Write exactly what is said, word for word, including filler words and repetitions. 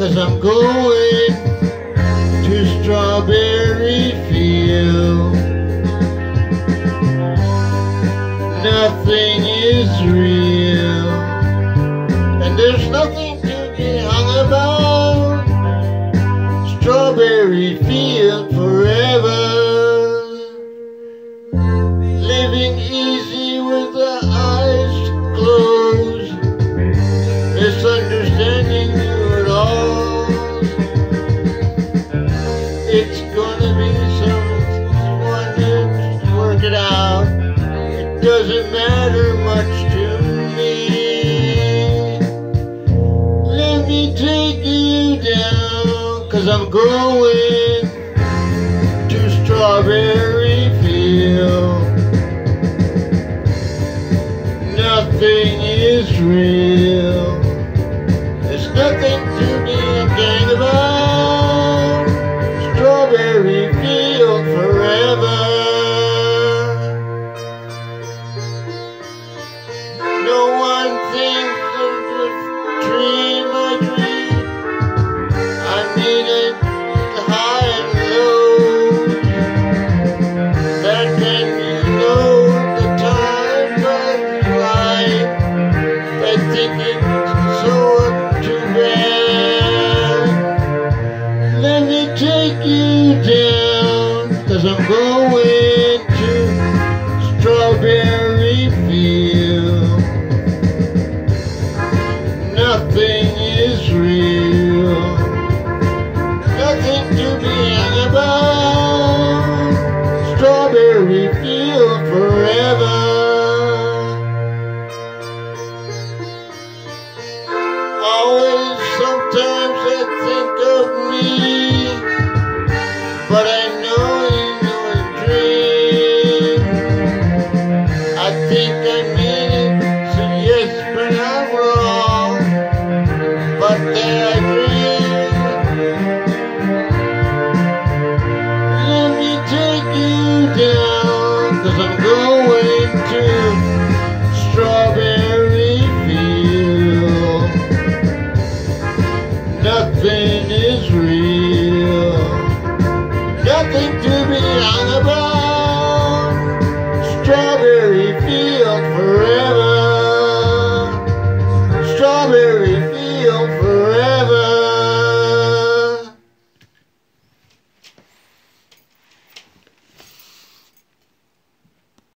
'cause I'm going to Strawberry Field. Nothing is real, and there's nothing to be hung about. Strawberry Field forever, living easy with the eyes closed, misunderstanding you at all. It's gonna be someone to work it out. It doesn't matter much to me. Let me take you down, 'cause I'm going to Strawberry Field. Nothing is real, there's nothing to be gang about. Strawberry Field forever. No one thinks of the dream I dream. I mean it high and low. That can be no the time but right. I think it's so too bad. Let me take you down, 'cause I'm going